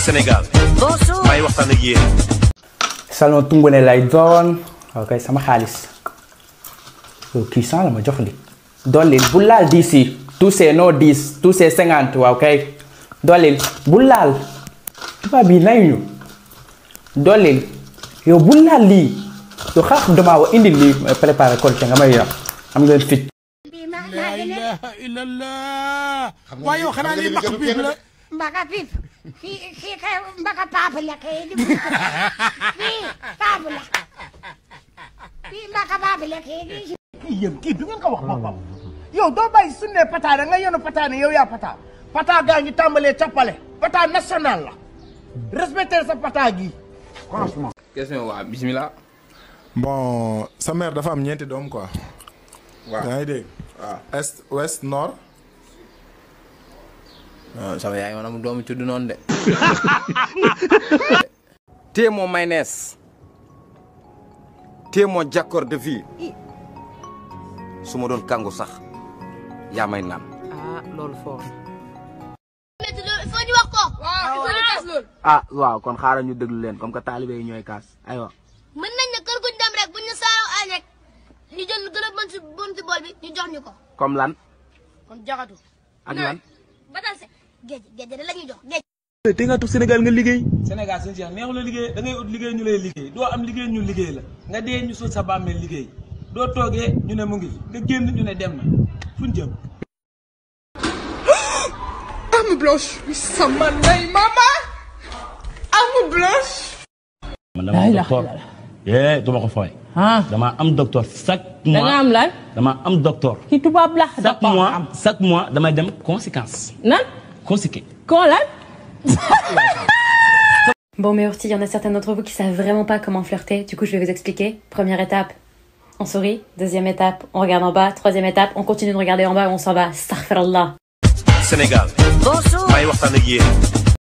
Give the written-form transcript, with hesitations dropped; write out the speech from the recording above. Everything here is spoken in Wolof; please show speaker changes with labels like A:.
A: Sénégal. Bonjour. May waxtaan ak yéen.
B: Salon Tumbone lay doon. Ok sama xaalis. Yow kii la ma jox li. Dollil bu laal 10 yi. Tous ces no 10, tous ces 50 waaw kay. Dollil bu laal. Tubaab bi nañu. Dollil yow bu laal lii. Yow xaax dama wa indi lii préparer collecte nga may yor. Am ngeen fit.
C: La ilaha illallah. Waaye yow xanaa lii mbaq piip la.
D: Mbaka piip. Fii kay mbaka paap la kay. Fii paap la. Fii mbaka paap la kay.
C: Yéen kii du ngeen ko wax boppam. Yow doo bàyyi suñu ne pataane nga yenu pataane yow yaa pata. Pata gaa ngi tàmbalee cappale. Pata national la. Respecter sa pata gi. Franchement.
E: Question waa bismillah.
F: Bon sa mère dafa am ñeenti doom quoi.
E: waaw
F: yaa ngi dégg.
E: waaw
F: est ouest nord.
E: sama yaay man amul doomu tudd noonu de. T'es mon mayonnaise. T'es mon jaccord de vie. su ma doon kàngu sax yaa may naan.
G: loolu foofu.
D: Foo ñu wax ko.
G: ah waaw kon xaaral ñu déglu leen comme que taalibe yi ñooy kaas aywa.
D: Mën nañ ne kër guñ dem rek buñ ñu saaroo añ rek ñu jël lu gën a bon si bool bi ñu jox ñu ko.
G: comme lan.
D: kon jaxatu.
G: ak lan.
D: batal se géej da la ñuy jox géej.
G: te nga toog Sénégal nga liggéey.
H: Sénégal seen Cheikh neexu la liggéey da ngay ut liggéey ñu lay liggéey doo am liggéey ñu liggéey la nga dee ñu suul sa bàmmeel liggéey doo toogee ñu ne mu ngi nga génn ñu ne dem na fuñ jëm.
C: Arme blanche. Oui, sama nay mama. Arme blanche.
I: man dama am docteur dama ko fooy. dama am docteur chaque mois.
G: da nga am lan.
I: dama am docteur.
G: ki tubaab la.
I: chaque mois damay dem conséquence.
G: nan.
I: conséqué.
G: koo lan.
J: Bon, mais Urti, il y en a certains d'entre vous qui savent vraiment pas comment flirter. Du coup, je vais vous expliquer. Première étape, on sourit. Deuxième étape, on regarde en bas. Troisième étape, on continue de regarder en bas et on s'en va. Astaghfirullah.
A: Sénégal.
D: Bonjour.
A: May waxtaan ak yéen.